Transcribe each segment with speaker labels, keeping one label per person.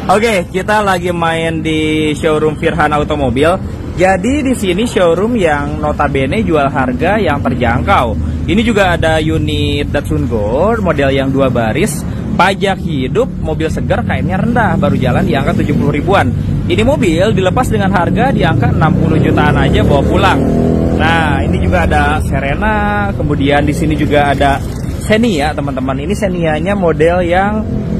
Speaker 1: Oke, kita lagi main di showroom Firhan Automobil. Jadi di sini showroom yang notabene jual harga yang terjangkau. Ini juga ada unit Datsun Go model yang 2 baris, pajak hidup, mobil segar, KM-nya rendah, baru jalan di angka 70 ribuan. Ini mobil dilepas dengan harga di angka 60 jutaan aja bawa pulang. Nah, ini juga ada Serena, kemudian di sini juga ada Xenia, teman-teman. Ini Xenia-nya model yang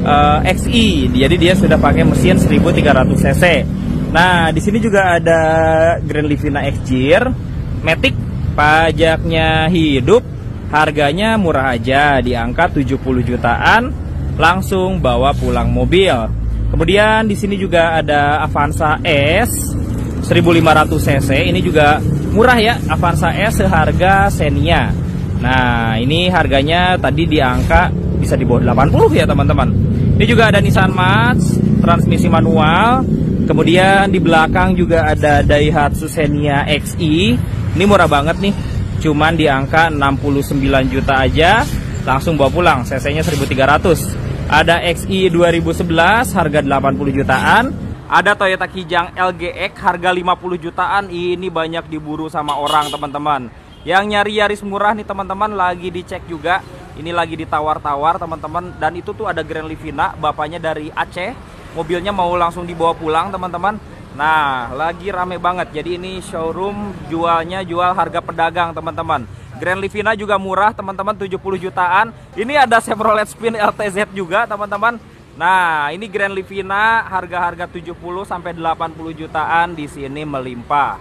Speaker 1: XI, jadi dia sudah pakai mesin 1300 cc. Nah, di sini juga ada Grand Livina X-Gear Matic, pajaknya hidup, harganya murah aja di angka 70 jutaan, langsung bawa pulang mobil. Kemudian di sini juga ada Avanza S 1500 cc, ini juga murah ya, Avanza S seharga Xenia. Nah, ini harganya tadi di angka bisa di bawah 80 ya teman-teman. Ini juga ada Nissan March transmisi manual. Kemudian di belakang juga ada Daihatsu Xenia XI. Ini murah banget nih, cuman di angka 69 juta aja, langsung bawa pulang. cc-nya 1300. Ada XI 2011 harga 80 jutaan. Ada Toyota Kijang LGX harga 50 jutaan. Ini banyak diburu sama orang teman-teman. Yang nyari Yaris murah nih teman-teman lagi dicek juga. Ini lagi ditawar-tawar teman-teman. Dan itu tuh ada Grand Livina, bapaknya dari Aceh. Mobilnya mau langsung dibawa pulang teman-teman. Nah, lagi rame banget. Jadi ini showroom jualnya jual harga pedagang teman-teman. Grand Livina juga murah teman-teman, 70 jutaan. Ini ada Chevrolet Spin LTZ juga teman-teman. Nah, ini Grand Livina harga-harga 70 sampai 80 jutaan di sini melimpah.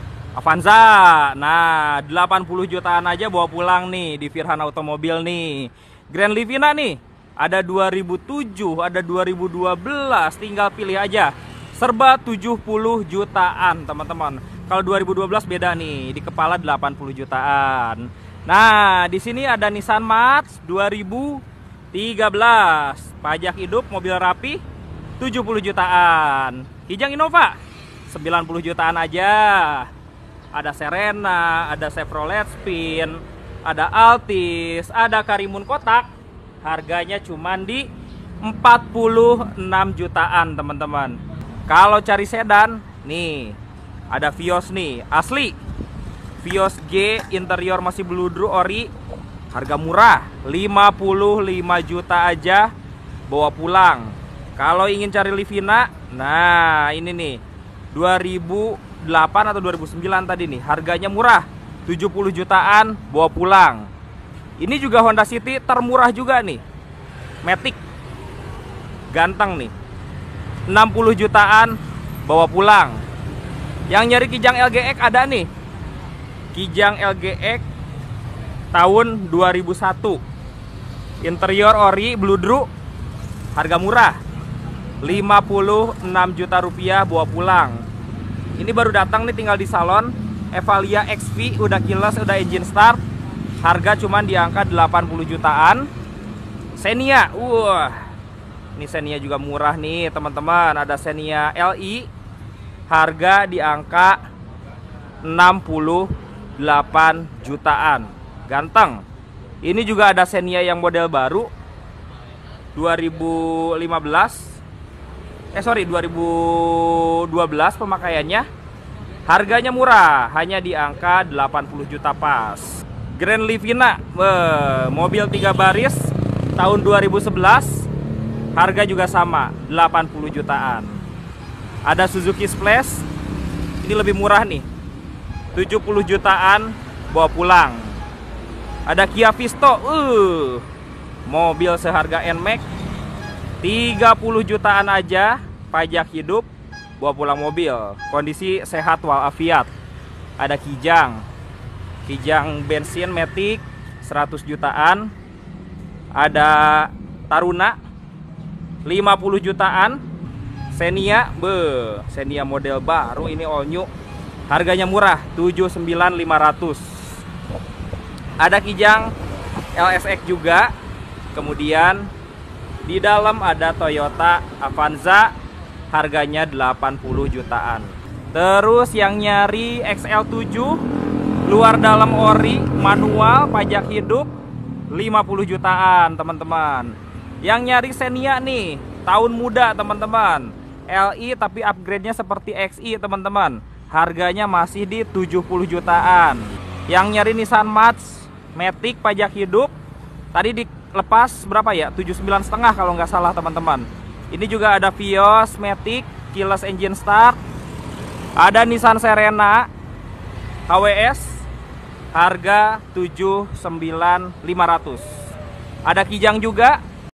Speaker 1: Avanza, nah 80 jutaan aja bawa pulang nih di Firhan Automobil nih. Grand Livina nih, ada 2007, ada 2012, tinggal pilih aja. Serba 70 jutaan teman-teman. Kalau 2012 beda nih, di kepala 80 jutaan. Nah, di sini ada Nissan March 2013, pajak hidup, mobil rapi, 70 jutaan. Kijang Innova 90 jutaan aja. Ada Serena, ada Chevrolet Spin, ada Altis, ada Karimun kotak. Harganya cuman di 46 jutaan teman-teman. Kalau cari sedan, nih ada Vios nih, asli Vios G, interior masih bludru ori, harga murah 55 juta aja bawa pulang. Kalau ingin cari Livina, nah ini nih 2008 atau 2009 tadi nih, harganya murah 70 jutaan bawa pulang. Ini juga Honda City termurah juga nih, Matic ganteng nih, 60 jutaan bawa pulang. Yang nyari Kijang LGX ada nih, Kijang LGX tahun 2001, interior ori bludru, harga murah 56 juta rupiah bawa pulang. Ini baru datang nih, tinggal di salon. Evalia XV udah keyless, udah engine start, harga cuman di angka 80 jutaan. Xenia, ini Xenia juga murah nih teman-teman. Ada Xenia LI, harga di angka 68 jutaan, ganteng. Ini juga ada Xenia yang model baru 2012 pemakaiannya. Harganya murah, hanya di angka 80 juta pas. Grand Livina, mobil 3 baris tahun 2011, harga juga sama 80 jutaan. Ada Suzuki Splash, ini lebih murah nih, 70 jutaan bawa pulang. Ada Kia Visto, mobil seharga NMAX, 30 jutaan aja, pajak hidup, bawa pulang mobil, kondisi sehat walafiat. Ada Kijang bensin Matic 100 jutaan. Ada Taruna 50 jutaan. Xenia, Xenia model baru ini all new, harganya murah 79.500. Ada Kijang LSX juga. Kemudian di dalam ada Toyota Avanza, harganya 80 jutaan. Terus yang nyari XL7 luar dalam ori, manual, pajak hidup, 50 jutaan teman-teman. Yang nyari Xenia nih, tahun muda teman-teman. LI tapi upgrade-nya seperti XI teman-teman. Harganya masih di 70 jutaan. Yang nyari Nissan Matic pajak hidup tadi dilepas berapa ya? 79,5 kalau nggak salah teman-teman. Ini juga ada Vios Matic keyless engine start. Ada Nissan Serena HWS harga 79.500. Ada Kijang juga